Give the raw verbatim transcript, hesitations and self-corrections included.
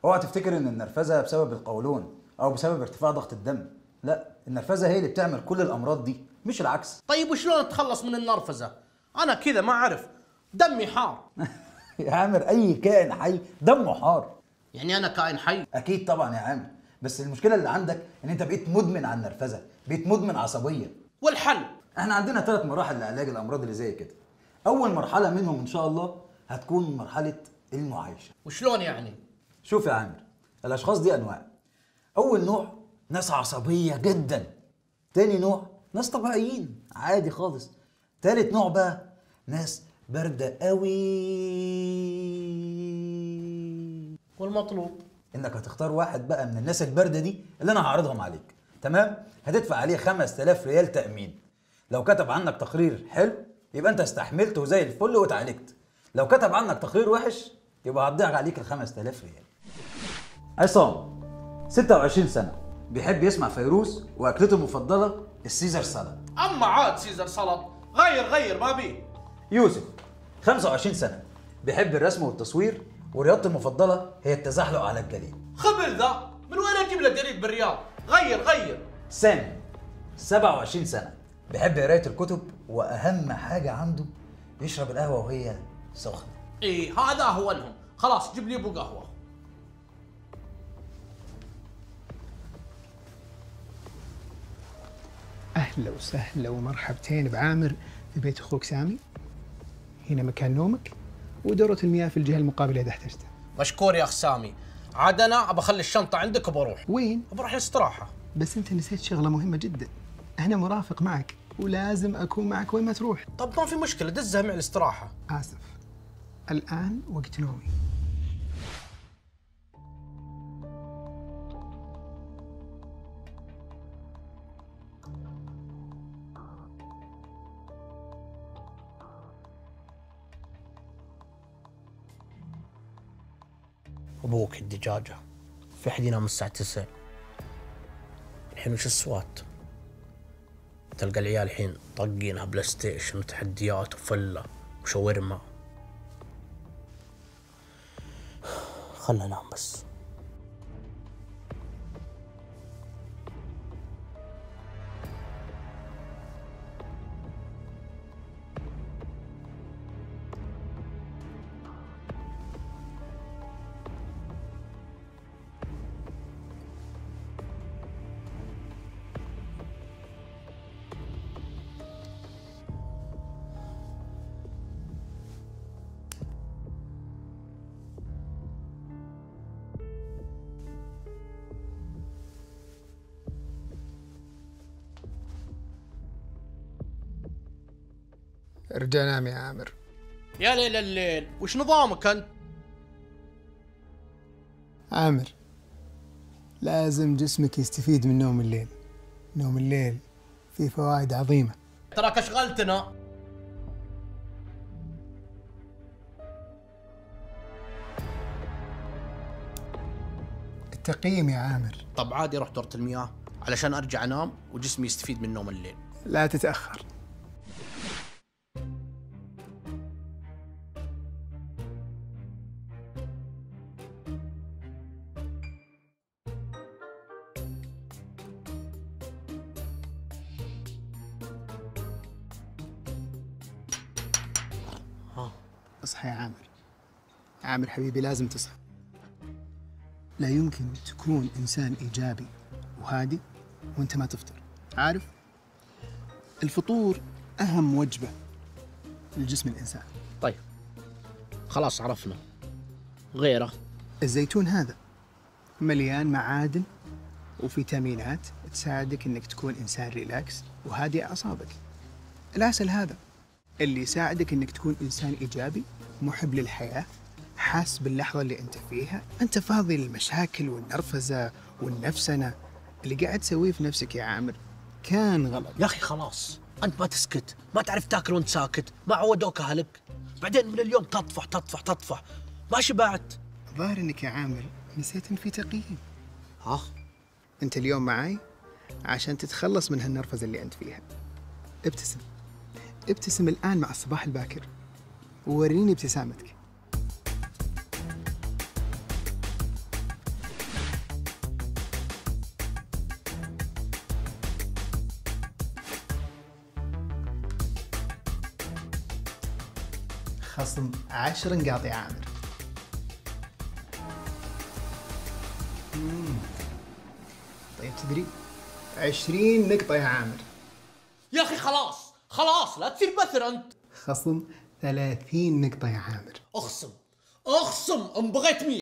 اوعى تفتكر ان النرفزه بسبب القولون او بسبب ارتفاع ضغط الدم. لا، النرفزه هي اللي بتعمل كل الامراض دي مش العكس. طيب وشلون اتخلص من النرفزه؟ انا كذا ما اعرف، دمي حار. يا عامر اي كائن حي دمه حار. يعني انا كائن حي؟ اكيد طبعا يا عامر، بس المشكله اللي عندك ان انت بقيت مدمن على النرفزه، بقيت مدمن عصبيه. والحل؟ احنا عندنا ثلاث مراحل لعلاج الامراض اللي زي كده. اول مرحله منهم ان شاء الله هتكون مرحله المعايشه. وشلون يعني؟ شوف يا عامر، الاشخاص دي انواع. اول نوع ناس عصبيه جدا، تاني نوع ناس طبيعيين عادي خالص، تالت نوع بقى ناس بارده قوي. والمطلوب انك هتختار واحد بقى من الناس البارده دي اللي انا هعرضهم عليك، تمام؟ هتدفع عليه خمسة آلاف ريال تأمين. لو كتب عنك تقرير حلو يبقى انت استحملت وزي الفل واتعالجت. لو كتب عنك تقرير وحش يبقى هتضيع عليك ال خمسة آلاف ريال. عصام ستة وعشرين سنة، بيحب يسمع فيروز واكلته المفضلة السيزر سالاد. اما عاد سيزر سلطه، غير غير ما بيه. يوسف خمسة وعشرين سنة، بيحب الرسم والتصوير ورياضته المفضلة هي التزحلق على الجليد. خبل ذا، من وين اجيب له جليد بالرياض؟ غير غير. سامي سبعة وعشرين سنة، بيحب قراية الكتب وأهم حاجة عنده يشرب القهوة وهي سخنة. ايه هذا اهونهم، خلاص جيب لي ابو قهوه. أهلا وسهلا ومرحبتين بعامر في بيت أخوك سامي. هنا مكان نومك ودورة المياه في الجهة المقابلة إذا احتجتها. مشكور يا أخ سامي، عاد أنا أبى أخلي الشنطة عندك وبروح. وين؟ بروح الاستراحة. بس أنت نسيت شغلة مهمة جدا، أنا مرافق معك ولازم أكون معك وين ما تروح. طب ما في مشكلة، دزها مع الاستراحة. آسف، الآن وقت نومي. أبوك الدجاجة، في أحد ينام الساعة تسعة. الحين وش السوات؟ تلقى العيال الحين طاقينها بلاي ستيشن وتحديات وفلة وشاورما. خلنا نام بس. ارجع نام يا عامر. يا ليل الليل، وش نظامك أنت؟ عامر، لازم جسمك يستفيد من نوم الليل. نوم الليل فيه فوائد عظيمة. تراك أشغلتنا. التقييم يا عامر. طب عادي أروح دورة المياه علشان أرجع أنام وجسمي يستفيد من نوم الليل. لا تتأخر. اصحى يا عامر. عامر حبيبي لازم تصحى. لا يمكن تكون إنسان إيجابي وهادي وأنت ما تفطر. عارف؟ الفطور أهم وجبة لجسم الإنسان. طيب خلاص عرفنا. غيره؟ الزيتون هذا مليان معادن وفيتامينات تساعدك إنك تكون إنسان ريلاكس وهادي أعصابك. العسل هذا اللي يساعدك إنك تكون إنسان إيجابي محب للحياة، حاس باللحظة اللي أنت فيها، أنت فاضي للمشاكل والنرفزة والنفسنة اللي قاعد تسويه في نفسك يا عامر. كان غلط. يا أخي خلاص، أنت ما تسكت، ما تعرف تاكل وأنت ساكت، ما عودوك أهلك. بعدين من اليوم تطفح تطفح تطفح، ما شبعت. ظاهر إنك يا عامر نسيت إن في تقييم. ها؟ أنت اليوم معاي عشان تتخلص من هالنرفزة اللي أنت فيها. ابتسم، ابتسم الآن مع الصباح الباكر ووريني ابتسامتك. خصم عشر نقاط يا عامر. مم. طيب تدري عشرين نقطة يا عامر. يا أخي خلاص خلاص لا تصير بثر أنت. خصم ثلاثين نقطة يا عامر. أخصم أخصم أم بغيت مية.